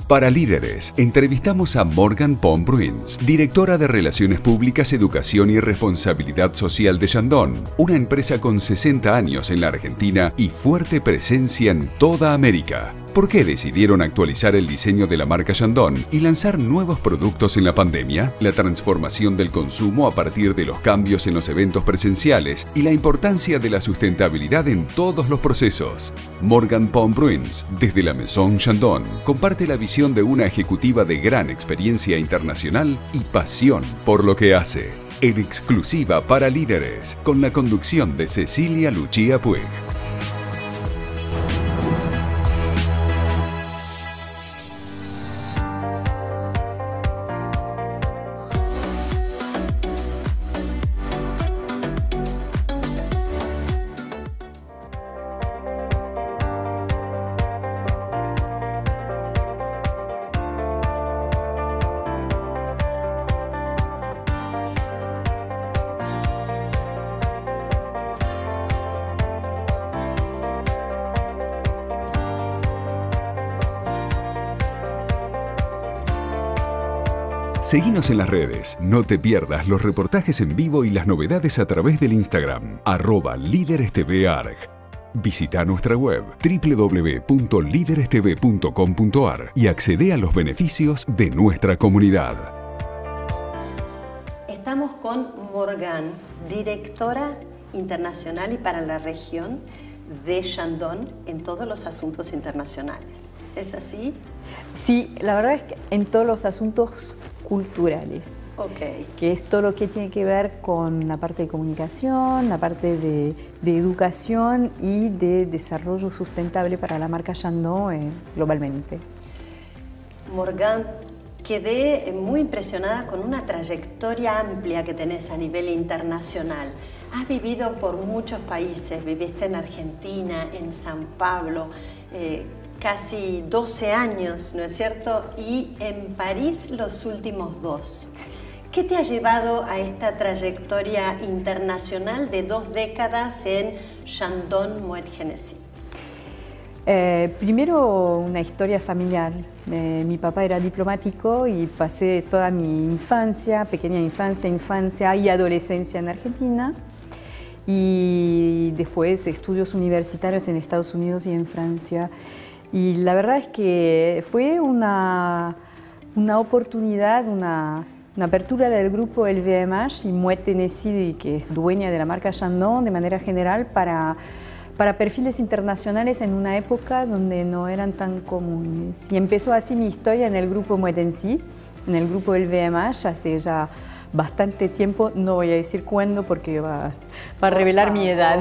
Para Líderes, entrevistamos a Morgan Pom Bruins, directora de Relaciones Públicas, Educación y Responsabilidad Social de Shandong, una empresa con 60 años en la Argentina y fuerte presencia en toda América. ¿Por qué decidieron actualizar el diseño de la marca Shandong y lanzar nuevos productos en la pandemia? La transformación del consumo a partir de los cambios en los eventos presenciales y la importancia de la sustentabilidad en todos los procesos. Morgan Pom Bruins, desde la Maison Shandong, comparte la visión de una ejecutiva de gran experiencia internacional y pasión por lo que hace. En exclusiva para Líderes, con la conducción de Cecilia Lucía Puig. Seguinos en las redes, no te pierdas los reportajes en vivo y las novedades a través del Instagram, @LíderesTVArg. Visita nuestra web www.liderestv.com.ar y accede a los beneficios de nuestra comunidad. Estamos con Morgan, directora internacional y para la región de Shandong en todos los asuntos internacionales. ¿Es así? Sí, la verdad es que en todos los asuntos culturales, que es todo lo que tiene que ver con la parte de comunicación, la parte de educación y de desarrollo sustentable para la marca Shandong globalmente. Morgan, quedé muy impresionada con una trayectoria amplia que tenés a nivel internacional. Has vivido por muchos países, viviste en Argentina, en San Pablo, casi 12 años, ¿no es cierto? Y en París los últimos 2. ¿Qué te ha llevado a esta trayectoria internacional de 2 décadas en Shandong Moet Hennessy? Primero una historia familiar. Mi papá era diplomático y pasé toda mi infancia, pequeña infancia y adolescencia en Argentina. Y después estudios universitarios en Estados Unidos y en Francia. Y la verdad es que fue una oportunidad, una apertura del grupo LVMH y Moet Hennessy, que es dueña de la marca Shandong de manera general, para perfiles internacionales en una época donde no eran tan comunes. Y empezó así mi historia en el grupo Moet Hennessy, en el grupo LVMH, hace ya bastante tiempo, no voy a decir cuándo porque va a revelar mi edad.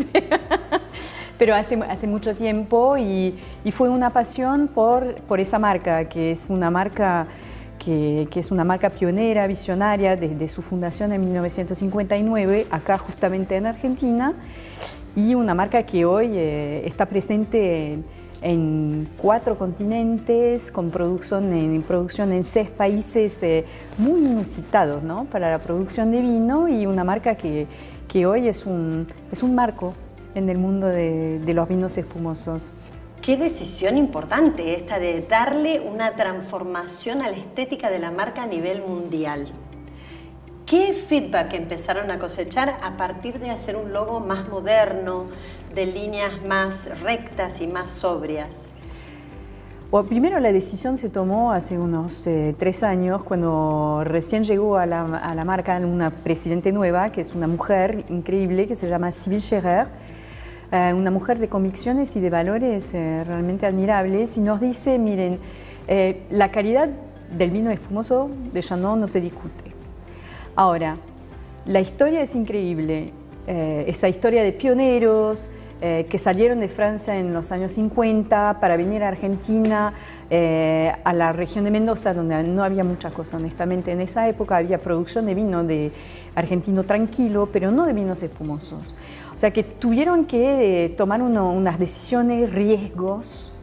Pero hace mucho tiempo y fue una pasión por esa marca, que es una marca que es una marca pionera, visionaria, desde su fundación en 1959, acá justamente en Argentina, y una marca que hoy está presente en 4 continentes, con producción en 6 países muy inusitados, ¿no?, para la producción de vino, y una marca que hoy es un marco en el mundo de los vinos espumosos. Qué decisión importante esta de darle una transformación a la estética de la marca a nivel mundial. ¿Qué feedback empezaron a cosechar a partir de hacer un logo más moderno, de líneas más rectas y más sobrias? Bueno, primero la decisión se tomó hace unos 3 años, cuando recién llegó a la marca una presidente nueva, que es una mujer increíble, que se llama Sybille Scherer, una mujer de convicciones y de valores realmente admirables, y nos dice, miren, la calidad del vino espumoso de Shandong no se discute. Ahora, la historia es increíble, esa historia de pioneros que salieron de Francia en los años 50 para venir a Argentina, a la región de Mendoza, donde no había mucha cosa, honestamente. En esa época había producción de vino de argentino tranquilo, pero no de vinos espumosos. O sea que tuvieron que tomar unas decisiones, riesgos,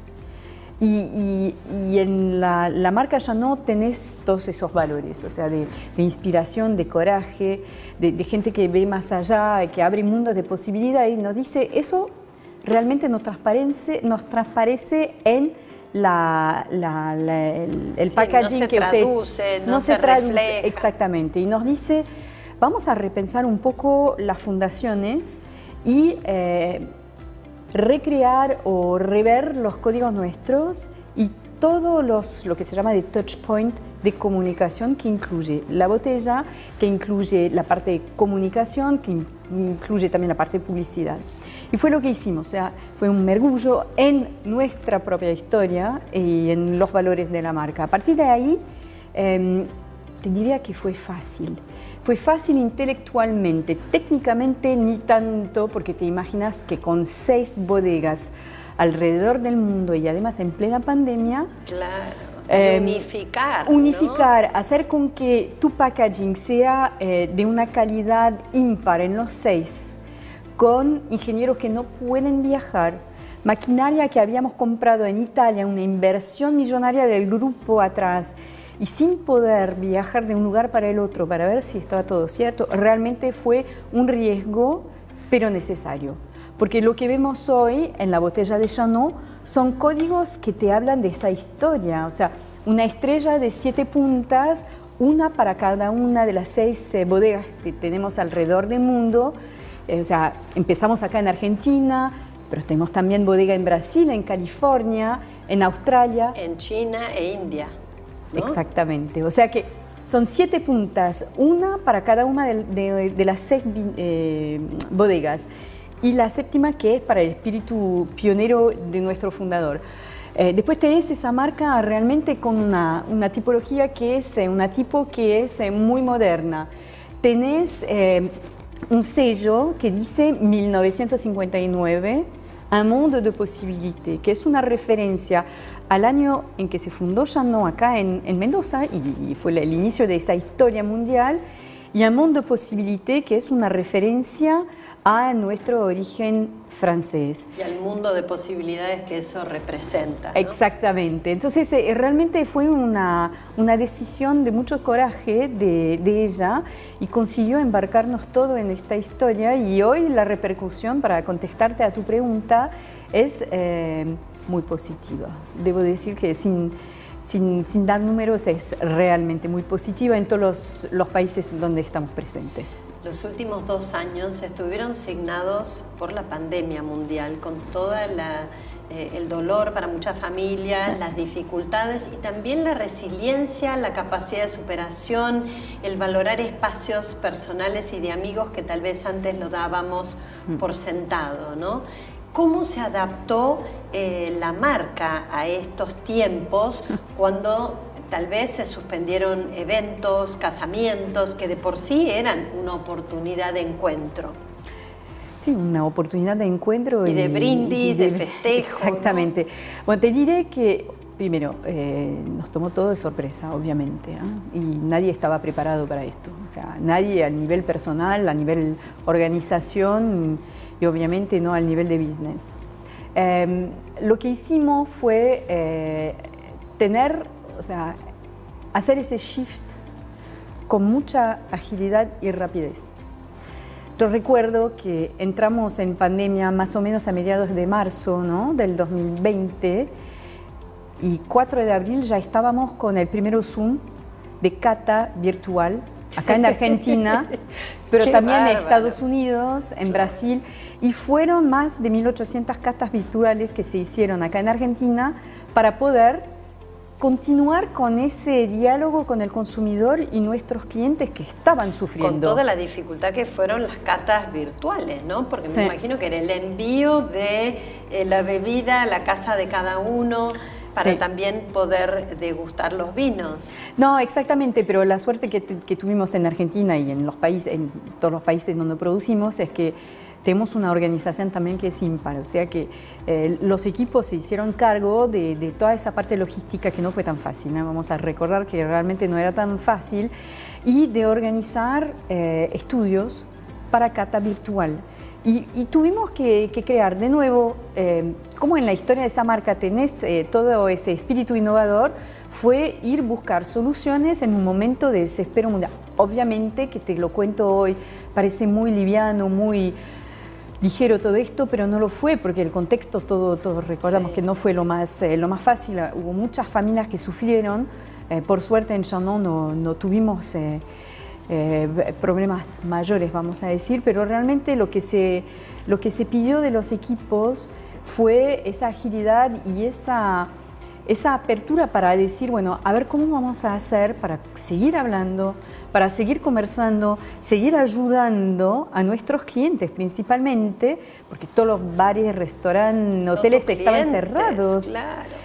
y en la marca Shandong tenés todos esos valores, o sea, de inspiración, de coraje, de gente que ve más allá, que abre mundos de posibilidad, y nos dice, eso realmente nos transparece en el sí, packaging no se que traduce, no se refleja. Exactamente, y nos dice, vamos a repensar un poco las fundaciones y recrear o rever los códigos nuestros y todos lo que se llama de touch point de comunicación, que incluye la botella, que incluye la parte de comunicación, que incluye también la parte de publicidad. Y fue lo que hicimos, o sea, fue un mergullo en nuestra propia historia y en los valores de la marca. A partir de ahí, te diría que fue fácil. Fue fácil intelectualmente, técnicamente ni tanto, porque te imaginas que con 6 bodegas alrededor del mundo y además en plena pandemia, claro, unificar, ¿no? Hacer con que tu packaging sea de una calidad ímpar en los 6, con ingenieros que no pueden viajar, maquinaria que habíamos comprado en Italia, una inversión millonaria del grupo atrás, y sin poder viajar de un lugar para el otro para ver si estaba todo cierto, realmente fue un riesgo, pero necesario. Porque lo que vemos hoy en la botella de Chanot son códigos que te hablan de esa historia. O sea, una estrella de 7 puntas, una para cada una de las 6 bodegas que tenemos alrededor del mundo. O sea, empezamos acá en Argentina, pero tenemos también bodega en Brasil, en California, en Australia. En China e India, ¿no? Exactamente. O sea que son 7 puntas, una para cada una de las 6 bodegas. Y la 7ª, que es para el espíritu pionero de nuestro fundador. Después tenés esa marca realmente con una tipología que es una tipo que es muy moderna. Tenés un sello que dice 1959, Un monde de posibilité, que es una referencia al año en que se fundó Chanot acá en Mendoza y fue el inicio de esta historia mundial, y Un monde de posibilité, que es una referencia a nuestro origen francés. Y al mundo de posibilidades que eso representa, ¿no? Exactamente. Entonces, realmente fue una decisión de mucho coraje de ella y consiguió embarcarnos todo en esta historia, y hoy la repercusión, para contestarte a tu pregunta, es muy positiva. Debo decir que sin dar números es realmente muy positiva en todos los países donde estamos presentes. Los últimos 2 años estuvieron signados por la pandemia mundial, con todo el dolor para muchas familias, las dificultades y también la resiliencia, la capacidad de superación, el valorar espacios personales y de amigos que tal vez antes lo dábamos por sentado, ¿no? ¿Cómo se adaptó la marca a estos tiempos cuando tal vez se suspendieron eventos, casamientos, que de por sí eran una oportunidad de encuentro? Sí, una oportunidad de encuentro. Y de brindis, de festejo. Exactamente. ¿No? Bueno, te diré que, primero, nos tomó todo de sorpresa, obviamente, ¿eh? Y nadie estaba preparado para esto. O sea, nadie a nivel personal, a nivel organización y obviamente no al nivel de business. Lo que hicimos fue o sea, hacer ese shift con mucha agilidad y rapidez. Yo recuerdo que entramos en pandemia más o menos a mediados de marzo, ¿no?, del 2020, y 4 de abril ya estábamos con el primer Zoom de cata virtual acá en Argentina, pero también en Estados Unidos, en Brasil, y fueron más de 1.800 catas virtuales que se hicieron acá en Argentina para poder continuar con ese diálogo con el consumidor y nuestros clientes que estaban sufriendo. Con toda la dificultad que fueron las catas virtuales, ¿no? Porque me imagino que era el envío de la bebida a la casa de cada uno, para también poder degustar los vinos. No, exactamente, pero la suerte que tuvimos en Argentina y en todos los países donde producimos es que tenemos una organización también que es ímpar, o sea que los equipos se hicieron cargo de toda esa parte logística que no fue tan fácil, ¿no? Vamos a recordar que realmente no era tan fácil, y de organizar estudios para cata virtual. Y tuvimos que crear de nuevo, como en la historia de esa marca tenés todo ese espíritu innovador, fue ir buscar soluciones en un momento de desespero mundial. Obviamente que te lo cuento hoy, parece muy liviano, muy ligero todo esto, pero no lo fue porque el contexto todos recordamos que no fue lo más fácil. Hubo muchas familias que sufrieron. Por suerte en Shandong no tuvimos problemas mayores, vamos a decir, pero realmente lo que se pidió de los equipos fue esa agilidad y esa apertura para decir, bueno, a ver cómo vamos a hacer para seguir hablando, para seguir conversando, seguir ayudando a nuestros clientes principalmente, porque todos los bares, restaurantes, hoteles estaban cerrados. Claro.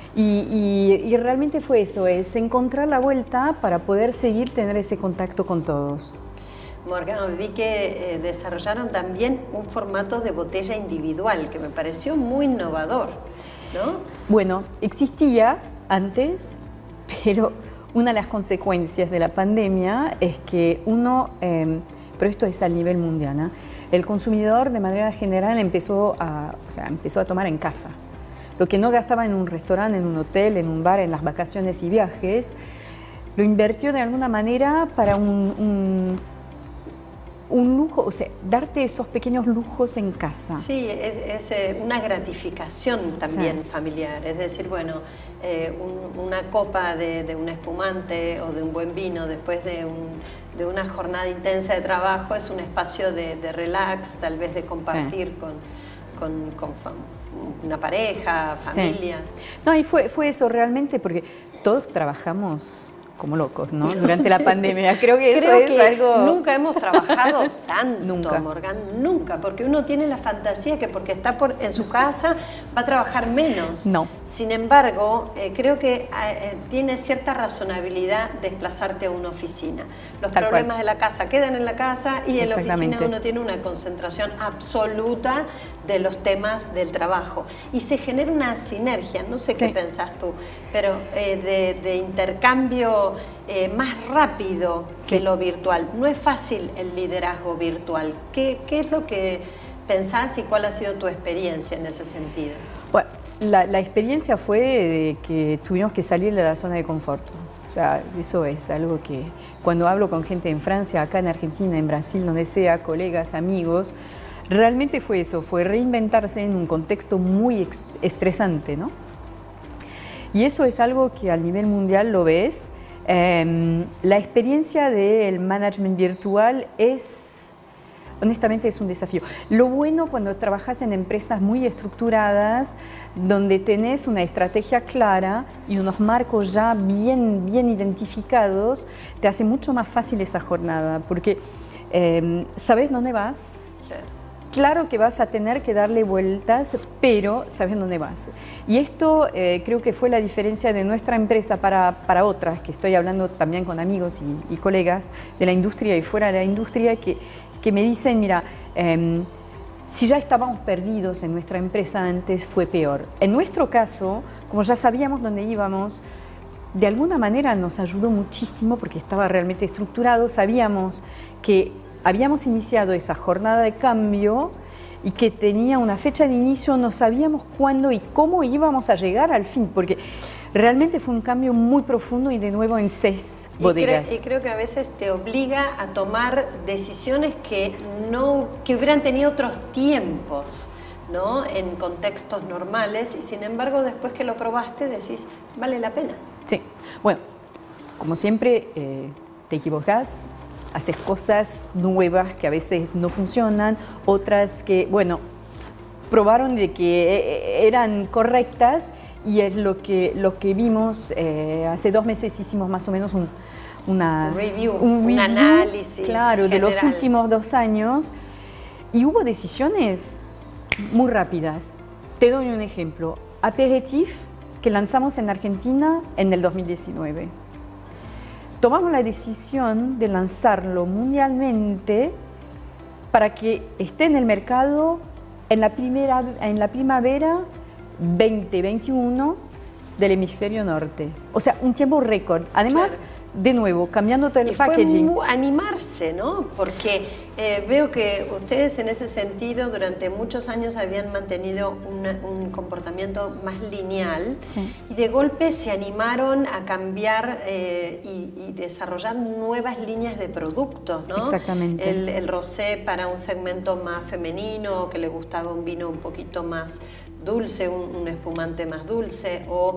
Y realmente fue eso, es encontrar la vuelta para poder tener ese contacto con todos. Morgan, vi que desarrollaron también un formato de botella individual que me pareció muy innovador, ¿no? Bueno, existía antes, pero una de las consecuencias de la pandemia es que pero esto es a nivel mundial, ¿no? El consumidor de manera general empezó a tomar en casa. Lo que no gastaba en un restaurante, en un hotel, en un bar, en las vacaciones y viajes, lo invirtió de alguna manera para un lujo, o sea, darte esos pequeños lujos en casa. Sí, es una gratificación también familiar, es decir, bueno, una copa de un espumante o de un buen vino después de una jornada intensa de trabajo es un espacio de relax, tal vez de compartir con una pareja, familia. Sí. No, y fue eso realmente, porque todos trabajamos como locos, ¿no? Durante la pandemia. Creo que algo... Nunca hemos trabajado tanto, nunca. Morgan, nunca, porque uno tiene la fantasía que porque está en su casa va a trabajar menos. No. Sin embargo, creo que tiene cierta razonabilidad desplazarte a una oficina. Los problemas de la casa quedan en la casa y en la oficina uno tiene una concentración absoluta de los temas del trabajo. Y se genera una sinergia, no sé qué pensás tú, pero de intercambio más rápido que lo virtual. No es fácil el liderazgo virtual. ¿Qué es lo que pensás y cuál ha sido tu experiencia en ese sentido? Bueno, la experiencia fue de que tuvimos que salir de la zona de confort. O sea, eso es algo que cuando hablo con gente en Francia, acá en Argentina, en Brasil, donde sea, colegas, amigos, realmente fue eso, fue reinventarse en un contexto muy estresante, ¿no? Y eso es algo que a nivel mundial lo ves. La experiencia del management virtual honestamente es un desafío. Lo bueno cuando trabajas en empresas muy estructuradas, donde tenés una estrategia clara y unos marcos ya bien identificados, te hace mucho más fácil esa jornada, porque sabes dónde vas. Claro que vas a tener que darle vueltas, pero sabes dónde vas. Y esto creo que fue la diferencia de nuestra empresa para otras, que estoy hablando también con amigos y colegas de la industria y fuera de la industria, que me dicen, mira, si ya estábamos perdidos en nuestra empresa antes, fue peor. En nuestro caso, como ya sabíamos dónde íbamos, de alguna manera nos ayudó muchísimo porque estaba realmente estructurado, sabíamos que habíamos iniciado esa jornada de cambio y que tenía una fecha de inicio, no sabíamos cuándo y cómo íbamos a llegar al fin, porque realmente fue un cambio muy profundo y de nuevo en 6 bodegas. Y creo que a veces te obliga a tomar decisiones que hubieran tenido otros tiempos, ¿no? En contextos normales, y sin embargo después que lo probaste decís, vale la pena. Sí, bueno, como siempre te equivocas, haces cosas nuevas que a veces no funcionan, otras que, bueno, probaron de que eran correctas y es lo que vimos. Hace 2 meses hicimos más o menos un review, un análisis. Claro, general. de los últimos 2 años y hubo decisiones muy rápidas. Te doy un ejemplo. Aperitif, que lanzamos en Argentina en el 2019. Tomamos la decisión de lanzarlo mundialmente para que esté en el mercado en la primavera 2021 del hemisferio norte. O sea, un tiempo récord. Además, de nuevo, cambiando todo el y packaging. Fue animarse, ¿no? Porque veo que ustedes en ese sentido durante muchos años habían mantenido un comportamiento más lineal, sí, y de golpe se animaron a cambiar y desarrollar nuevas líneas de productos, ¿no? Exactamente. El rosé para un segmento más femenino, que le gustaba un vino un poquito más dulce, un espumante más dulce, o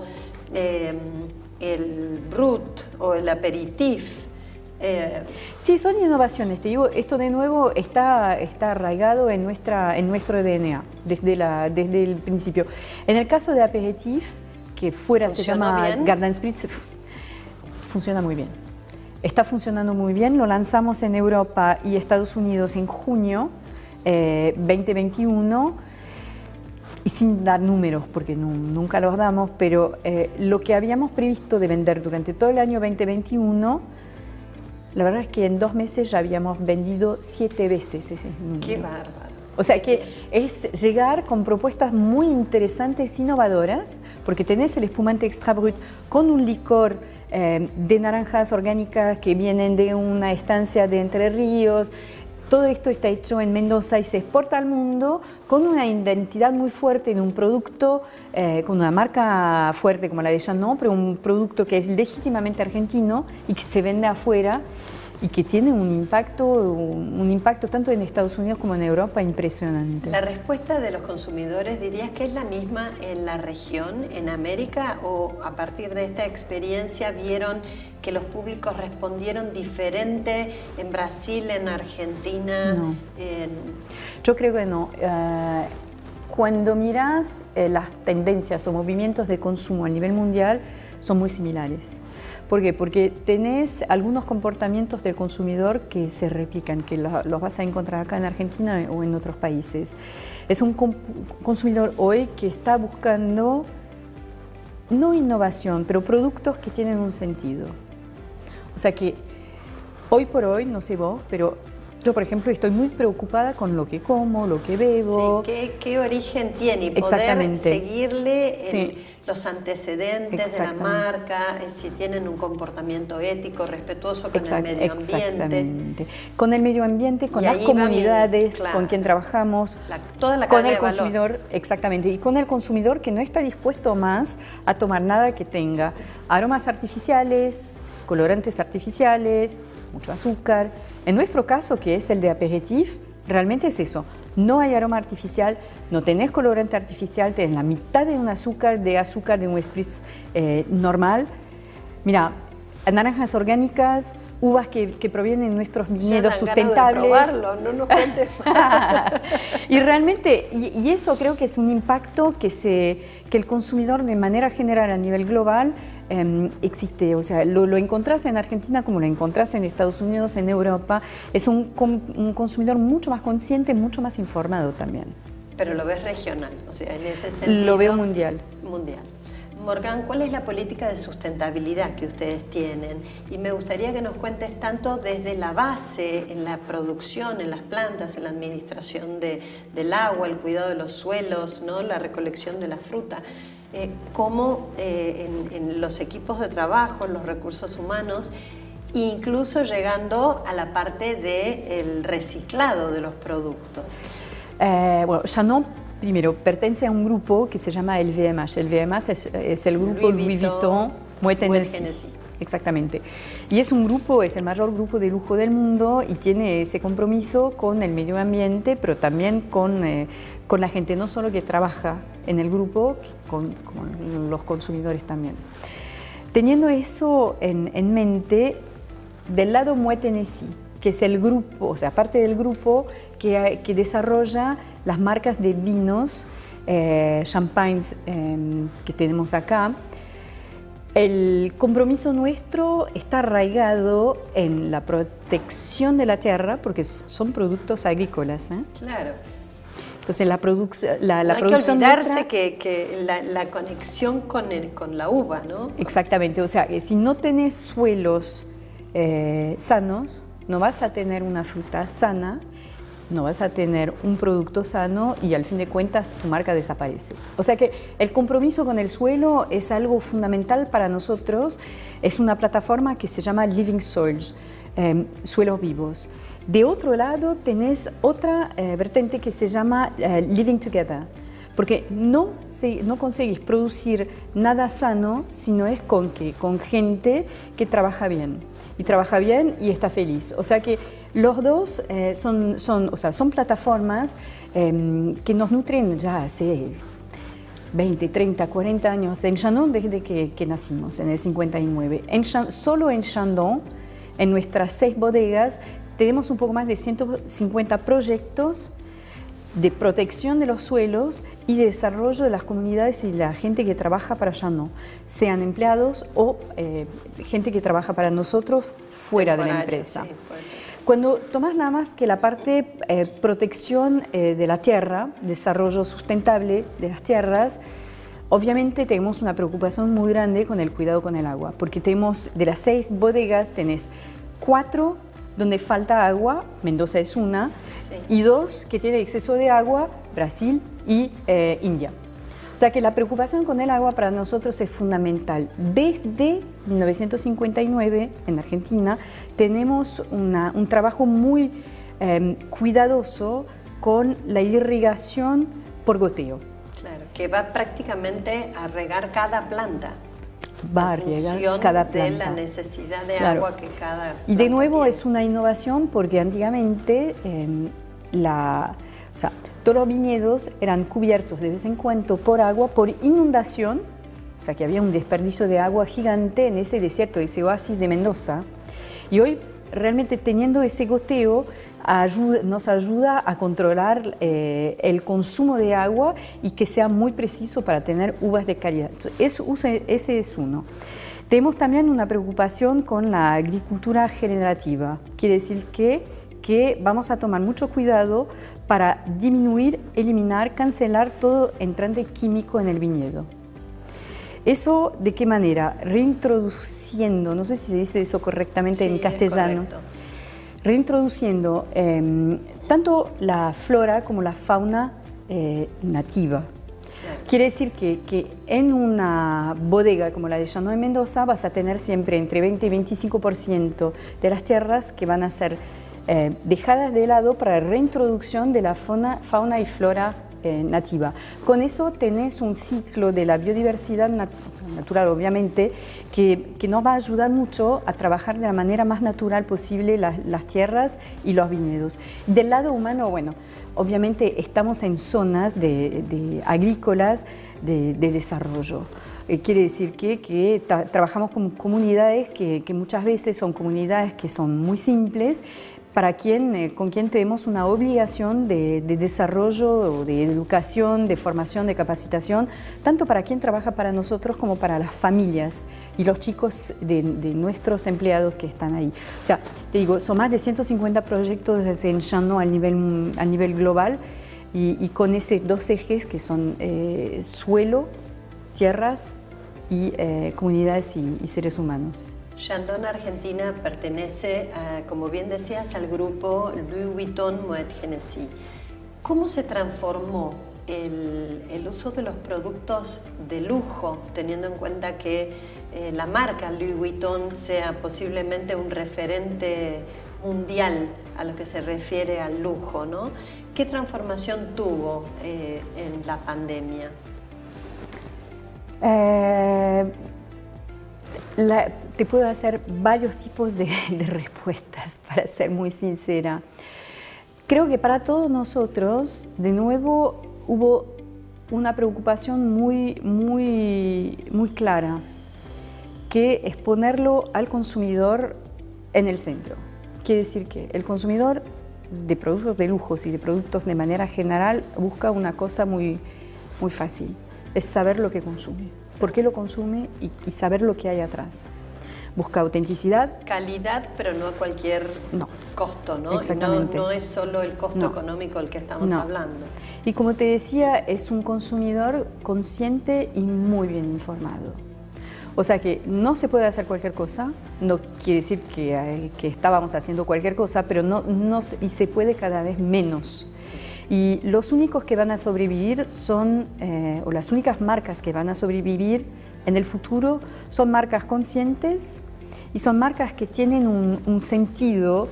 el brut o el aperitif. Sí, son innovaciones. Te digo, esto de nuevo está arraigado en nuestro DNA desde el principio. En el caso de aperitif, que fuera se llama Garden Spritz, funciona muy bien. Está funcionando muy bien. Lo lanzamos en Europa y Estados Unidos en junio 2021. Y sin dar números, porque nunca los damos, pero lo que habíamos previsto de vender durante todo el año 2021, la verdad es que en 2 meses ya habíamos vendido 7 veces ese número. ¡Qué bárbaro! O sea que es llegar con propuestas muy interesantes, innovadoras, porque tenés el espumante extra brut con un licor de naranjas orgánicas que vienen de una estancia de Entre Ríos. Todo esto está hecho en Mendoza y se exporta al mundo con una identidad muy fuerte en un producto, con una marca fuerte como la de Chandon, pero un producto que es legítimamente argentino y que se vende afuera y que tiene un impacto tanto en Estados Unidos como en Europa impresionante. ¿La respuesta de los consumidores dirías que es la misma en la región, en América, o a partir de esta experiencia vieron que los públicos respondieron diferente en Brasil, en Argentina? No. Yo creo que no. Cuando miras las tendencias o movimientos de consumo a nivel mundial son muy similares. ¿Por qué? Porque tenés algunos comportamientos del consumidor que se replican, que los vas a encontrar acá en Argentina o en otros países. Es un consumidor hoy que está buscando, no innovación, pero productos que tienen un sentido. O sea que hoy por hoy, no sé vos, pero yo, por ejemplo, estoy muy preocupada con lo que como, lo que bebo. Sí, ¿qué origen tiene? Y poder seguirle los antecedentes de la marca, si tienen un comportamiento ético, respetuoso con el medio ambiente. Exactamente. Con el medio ambiente, con las comunidades con quien trabajamos, toda la con cadena el consumidor, exactamente, y con el consumidor que no está dispuesto más a tomar nada que tenga aromas artificiales, colorantes artificiales, mucho azúcar. En nuestro caso, que es el de aperitif, realmente es eso. No hay aroma artificial, no tenés colorante artificial, tenés la mitad de un azúcar de un spritz normal. Mira, naranjas orgánicas, uvas que provienen de nuestros viñedos sustentables. De probarlo, no nos cuentes más. Y realmente, y eso creo que es un impacto que el consumidor de manera general a nivel global existe, o sea, lo encontrás en Argentina como lo encontrás en Estados Unidos, en Europa. Es un consumidor mucho más consciente, mucho más informado también. Pero lo ves regional, o sea, en ese sentido. Lo veo mundial. Mundial. Morgan, ¿cuál es la política de sustentabilidad que ustedes tienen? Y me gustaría que nos cuentes tanto desde la base, en la producción, en las plantas, en la administración del agua, el cuidado de los suelos, ¿no? La recolección de la fruta, como en los equipos de trabajo, en los recursos humanos, incluso llegando a la parte del reciclado de los productos. Bueno, Chandon, primero, pertenece a un grupo que se llama el VMH. El VMH es el grupo Louis Vuitton, Moet Hennessy. Exactamente. Y es un grupo, es el mayor grupo de lujo del mundo y tiene ese compromiso con el medio ambiente, pero también con la gente, no solo que trabaja en el grupo, con los consumidores también. Teniendo eso en mente, del lado Moet Hennessy, que es el grupo, o sea, parte del grupo que desarrolla las marcas de vinos, champagnes que tenemos acá. El compromiso nuestro está arraigado en la protección de la tierra, porque son productos agrícolas. Claro. Entonces la producción no hay que olvidarse que la conexión con la uva, ¿no? Exactamente, o sea, que si no tenés suelos sanos, no vas a tener una fruta sana no vas a tener un producto sano y al fin de cuentas tu marca desaparece. O sea que el compromiso con el suelo es algo fundamental para nosotros. Es una plataforma que se llama Living Soils, suelos vivos. De otro lado tenés otra vertiente que se llama Living Together, porque no conseguís producir nada sano si no es con gente que trabaja bien. Y trabaja bien y está feliz. O sea que los dos son plataformas que nos nutren ya hace 20, 30, 40 años en Chandon desde que nacimos, en el 59. Solo en Chandon, en nuestras 6 bodegas, tenemos un poco más de 150 proyectos de protección de los suelos y de desarrollo de las comunidades y la gente que trabaja para Chandon, sean empleados o gente que trabaja para nosotros fuera de la empresa. Sí, cuando tomas nada más que la parte protección de la tierra, desarrollo sustentable de las tierras, obviamente tenemos una preocupación muy grande con el cuidado con el agua, porque tenemos de las 6 bodegas, tenés 4 donde falta agua, Mendoza es una, sí, y 2 que tienen exceso de agua, Brasil y India. O sea que la preocupación con el agua para nosotros es fundamental. Desde 1959 en Argentina tenemos un trabajo muy cuidadoso con la irrigación por goteo. Claro, que va prácticamente a regar cada planta. Va a regar cada planta. De la necesidad de agua que cada planta y de nuevo tiene. Es una innovación porque antiguamente todos los viñedos eran cubiertos de vez en cuando por agua, por inundación, o sea que había un desperdicio de agua gigante en ese desierto, ese oasis de Mendoza. Y hoy realmente teniendo ese goteo nos ayuda a controlar el consumo de agua y que sea muy preciso para tener uvas de calidad. Ese es uno. Tenemos también una preocupación con la agricultura generativa. Quiere decir que vamos a tomar mucho cuidado para disminuir, eliminar, cancelar todo entrante químico en el viñedo. ¿Eso de qué manera? Reintroduciendo, no sé si se dice eso correctamente en castellano, reintroduciendo tanto la flora como la fauna nativa. Claro. Quiere decir que en una bodega como la de Chandon en Mendoza vas a tener siempre entre 20 y 25% de las tierras que van a ser dejadas de lado para la reintroducción de la fauna y flora nativa. Con eso tenés un ciclo de la biodiversidad natural, obviamente, que nos va a ayudar mucho a trabajar de la manera más natural posible las tierras y los viñedos. Del lado humano, bueno, obviamente estamos en zonas agrícolas de desarrollo. Quiere decir que trabajamos con comunidades que muchas veces son comunidades que son muy simples, con quien tenemos una obligación de desarrollo, de educación, de formación, de capacitación, tanto para quien trabaja para nosotros como para las familias y los chicos de nuestros empleados que están ahí. O sea, te digo, son más de 150 proyectos en Chandon a nivel global y con esos 2 ejes que son suelo, tierras y comunidades y seres humanos. Chandon Argentina pertenece, como bien decías, al grupo Louis Vuitton Moet Hennessy. ¿Cómo se transformó el uso de los productos de lujo, teniendo en cuenta que la marca Louis Vuitton sea posiblemente un referente mundial a lo que se refiere al lujo, ¿no? ¿Qué transformación tuvo en la pandemia? Te puedo hacer varios tipos de respuestas, para ser muy sincera. Creo que para todos nosotros, de nuevo, hubo una preocupación muy clara, que es ponerlo al consumidor en el centro. Quiere decir que el consumidor de productos de lujo y de productos de manera general busca una cosa muy fácil, es saber lo que consume, por qué lo consume y saber lo que hay atrás. Busca autenticidad. Calidad, pero no a cualquier costo, ¿no? Exactamente. No es solo el costo económico el que estamos hablando. Y como te decía, es un consumidor consciente y muy bien informado. O sea que no se puede hacer cualquier cosa, no quiere decir que estábamos haciendo cualquier cosa, pero y se puede cada vez menos. Y los únicos que van a sobrevivir son, o las únicas marcas que van a sobrevivir en el futuro, son marcas conscientes y son marcas que tienen un sentido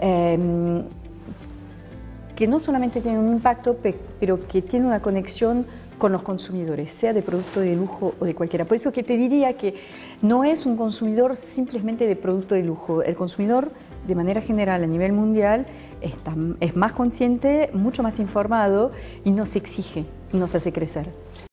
que no solamente tiene un impacto, pero que tiene una conexión con los consumidores, sea de producto de lujo o de cualquiera. Por eso que te diría que no es un consumidor simplemente de producto de lujo. El consumidor, de manera general, a nivel mundial, es más consciente, mucho más informado y nos exige, nos hace crecer.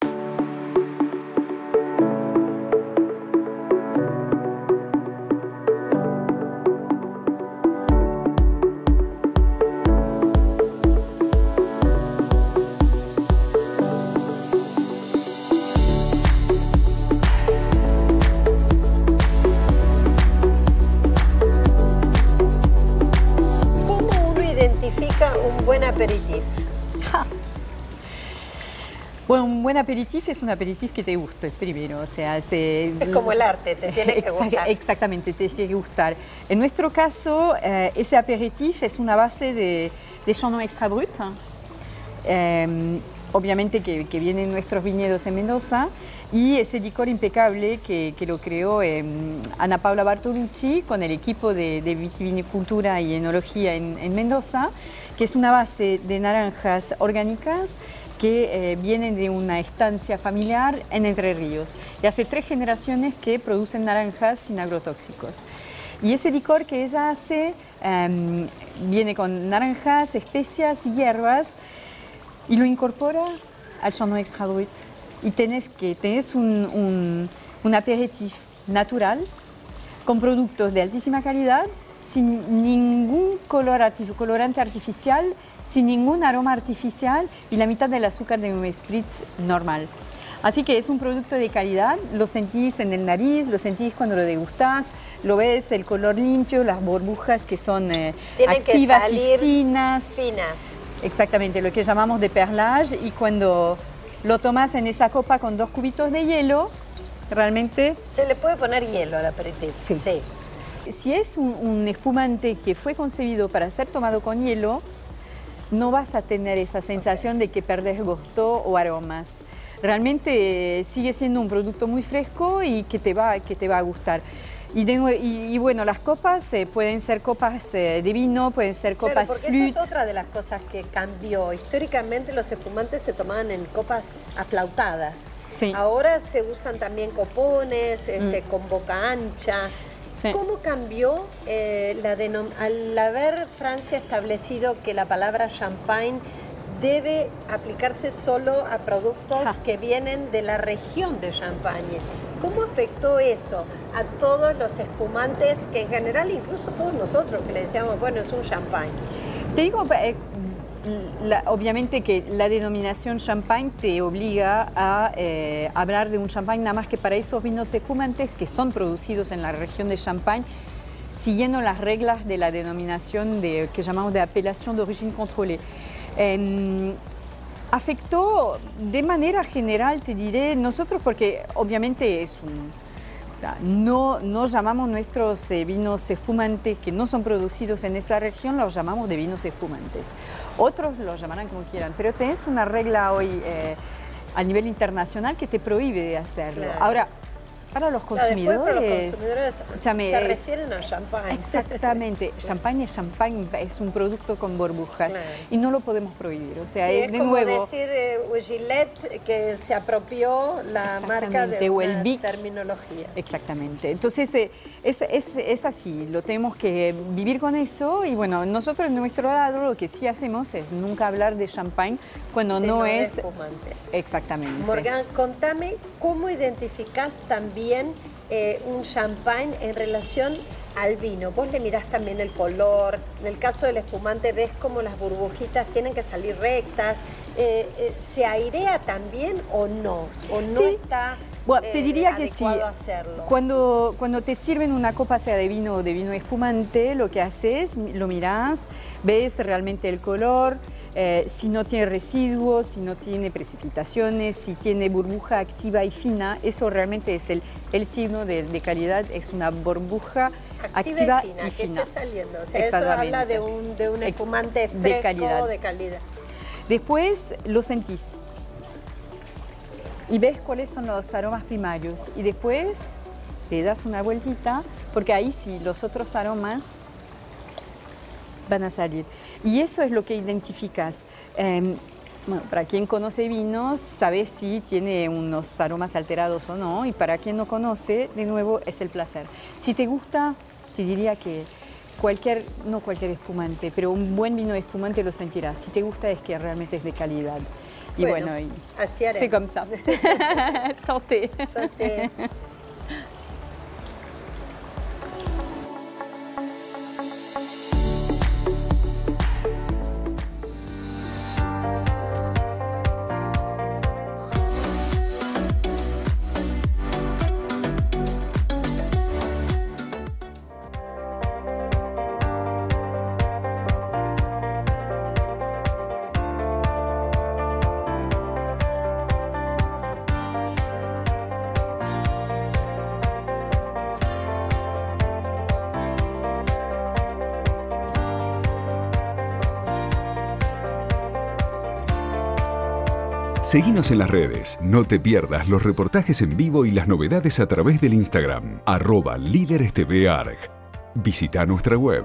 Un buen aperitif. Bueno, un buen aperitif es un aperitif que te guste primero, o sea, es como el arte, te tiene que gustar. Exactamente, te tiene que gustar. En nuestro caso, ese aperitif es una base de Chandon Extra Brut, obviamente que viene en nuestros viñedos en Mendoza, y ese licor impecable que lo creó Ana Paula Bartolucci con el equipo de vitivinicultura y enología en Mendoza, que es una base de naranjas orgánicas que vienen de una estancia familiar en Entre Ríos. Y hace 3 generaciones que producen naranjas sin agrotóxicos. Y ese licor que ella hace viene con naranjas, especias y hierbas y lo incorpora al Chandon Extra Brut. Y tenés un aperitif natural con productos de altísima calidad, sin ningún colorante artificial, sin ningún aroma artificial y la mitad del azúcar de un spritz normal. Así que es un producto de calidad, lo sentís en el nariz, lo sentís cuando lo degustás, lo ves, el color limpio, las burbujas que son activas y finas. Exactamente, lo que llamamos de perlage, y cuando lo tomas en esa copa con 2 cubitos de hielo, realmente... ¿Se le puede poner hielo al aperitif? Sí. Si es un espumante que fue concebido para ser tomado con hielo, no vas a tener esa sensación de que perdés gusto o aromas. Realmente sigue siendo un producto muy fresco y que te va a gustar. Y bueno, las copas pueden ser copas de vino, pueden ser copas porque flûte. esa es otra de las cosas que cambió. Históricamente los espumantes se tomaban en copas aflautadas. Sí. Ahora se usan también copones, con boca ancha. Sí. ¿Cómo cambió al haber Francia establecido que la palabra champagne debe aplicarse solo a productos que vienen de la región de Champagne? ¿Cómo afectó eso a todos los espumantes que en general, incluso todos nosotros que le decíamos, bueno, es un champagne? Te digo, obviamente que la denominación champagne te obliga a hablar de un champagne, nada más que para esos vinos espumantes que son producidos en la región de Champagne, siguiendo las reglas de la denominación que llamamos de apelación d'origine contrôlée. Afectó de manera general, te diré, nosotros porque obviamente no llamamos nuestros vinos espumantes que no son producidos en esa región, los llamamos de vinos espumantes. Otros los llamarán como quieran, pero tenés una regla hoy a nivel internacional que te prohíbe de hacerlo. Claro. Ahora, para los consumidores, se refieren a champagne. Exactamente, champagne es un producto con burbujas, claro, y no lo podemos prohibir. O sea, es como decir Gillette que se apropió la marca de una terminología. Exactamente, entonces es así, lo tenemos que vivir con eso, y bueno, nosotros en nuestro lado lo que sí hacemos es nunca hablar de champagne cuando no es espumante. Exactamente. Morgan, contame cómo identificás también un champagne en relación al vino. Vos le mirás también el color, en el caso del espumante ves como las burbujitas tienen que salir rectas, ¿se airea también o no? ¿O no sí, está bueno, te diría que sí. hacerlo? Cuando te sirven una copa, sea de vino o de vino espumante, lo que haces, lo mirás, ves realmente el color, si no tiene residuos, si no tiene precipitaciones, si tiene burbuja activa y fina, eso realmente es el signo de calidad, es una burbuja activa y fina. Que esté saliendo, o sea, eso habla de un espumante fresco, de calidad. Después lo sentís y ves cuáles son los aromas primarios y después le das una vueltita, porque ahí sí los otros aromas van a salir. Y eso es lo que identificas. Bueno, para quien conoce vinos, sabe si tiene unos aromas alterados o no, y para quien no conoce, de nuevo, es el placer. Si te gusta, te diría que no cualquier espumante, pero un buen vino espumante lo sentirás. Si te gusta, es que realmente es de calidad. Y bueno, así haremos. C'est comme ça. Santé. Santé. Seguinos en las redes, no te pierdas los reportajes en vivo y las novedades a través del Instagram, @LíderesTVArg. Visita nuestra web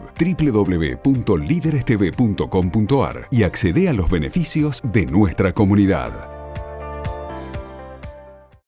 www.liderestv.com.ar y accede a los beneficios de nuestra comunidad.